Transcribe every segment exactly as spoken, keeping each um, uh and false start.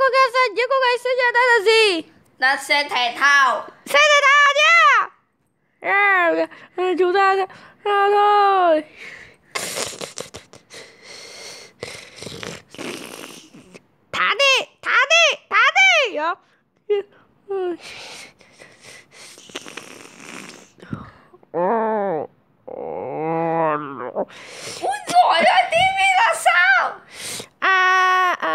gà xanh, những cô gái sinh ra đây là gì? Là xe thể thao. Xe thể thao nhá. À, chúng ta sẽ à, thôi. Thả đi, thả đi, thả đi. Ui giời ơi, tivi là sao? À, à,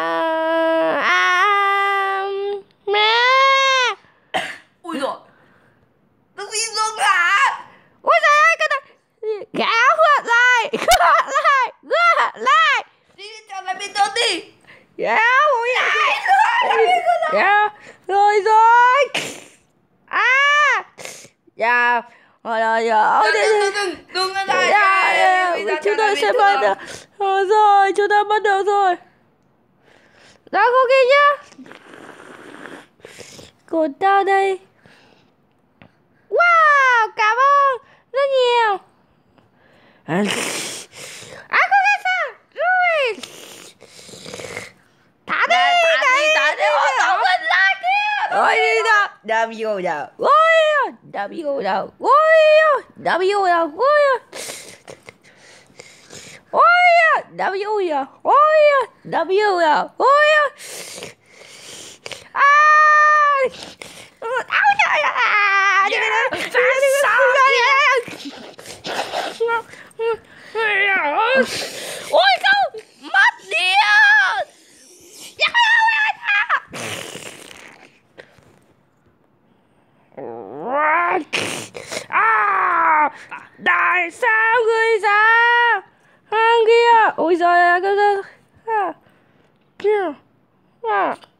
à, mẹ. Ui giời, nó bị rung hả? Ôi giời ơi, cái này gã hượt lại, hượt lại, hượt lại. Đi trở lại bên đó đi. Gã ui Lại nữa, gã rồi rồi. À, dạ, rồi rồi rồi. Đừng, đừng, đừng, đừng ở đây. Dạ, chúng ta sẽ bắt được. Rồi rồi, chúng ta bắt được rồi. Đó, cô kia nhá. Còn tao đây. Wow, cảm ơn rất nhiều. À, cô kia sao? Rồi. Thả đi, thả đi, thả đi, họ đổ mình lại kia. Ôi đi đâu? Đâm vô đâu? Ôi, đâm vô đâu? Ôi, đâm vô đâu? Ôi. Ôi, đâm vô đâu? Ôi, đâm vô đâu? Ôi. À. Áo trời à. Đi đi đi. Ôi không, mất điện. À, tại sao người ra hàng kia? Ôi giời ơi, cái kia. À,